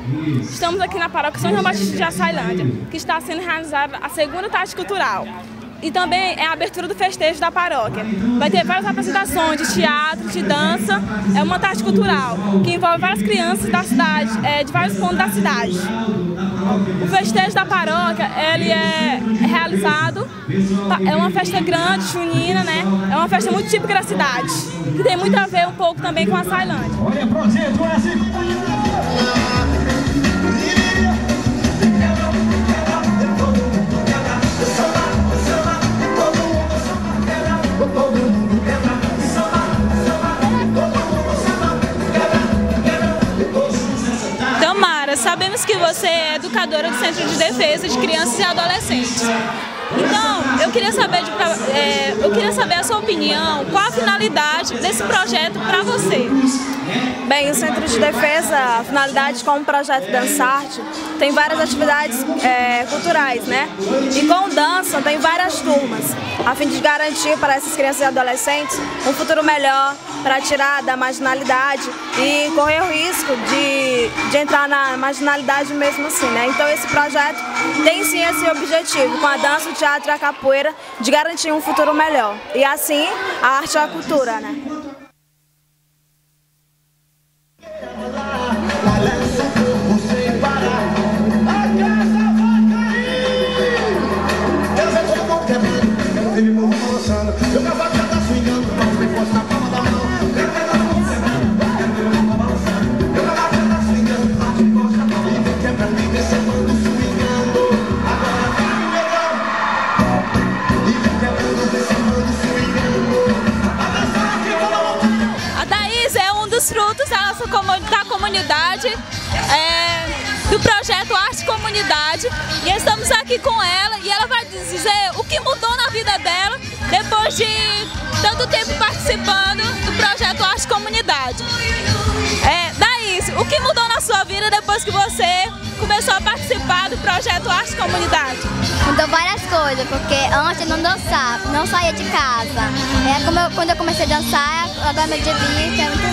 Estamos aqui na paróquia São João Batista de Açailândia, que está sendo realizada a segunda tarde cultural. E também é a abertura do festejo da paróquia. Vai ter várias apresentações de teatro, de dança. É uma tarde cultural que envolve várias crianças da cidade, de vários pontos da cidade. O festejo da paróquia, ele é realizado, é uma festa grande, junina, né? É uma festa muito típica da cidade, que tem muito a ver um pouco também com a Açailândia. Sabemos que você é educadora do Centro de Defesa de Crianças e Adolescentes. Então, eu queria saber a sua opinião, qual a finalidade desse projeto para você? Bem, o Centro de Defesa, a finalidade com o projeto Dançarte, tem várias atividades culturais, né? E com dança tem várias turmas, a fim de garantir para essas crianças e adolescentes um futuro melhor, para tirar da marginalidade e correr o risco de entrar na marginalidade mesmo assim, né? Então esse projeto tem sim esse objetivo, com a dança, o teatro e a capoeira, de garantir um futuro melhor. E assim, a arte e a cultura, né? Frutos da comunidade, do projeto Arte Comunidade, e estamos aqui com ela e ela vai dizer o que mudou na vida dela depois de tanto tempo participando do projeto Arte Comunidade. Daís, o que mudou na sua vida depois que você começou a participar do projeto Arte Comunidade? Mudou várias coisas, porque antes eu não dançava, não saía de casa. Quando eu comecei a dançar, agora meu dia é muito